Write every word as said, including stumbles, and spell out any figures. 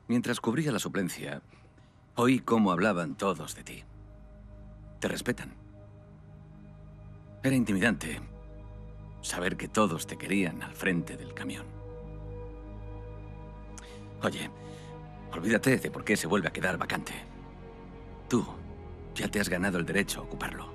Mientras cubría la suplencia, oí cómo hablaban todos de ti. Te respetan. Era intimidante saber que todos te querían al frente del camión. Oye, olvídate de por qué se vuelve a quedar vacante. Tú ya te has ganado el derecho a ocuparlo.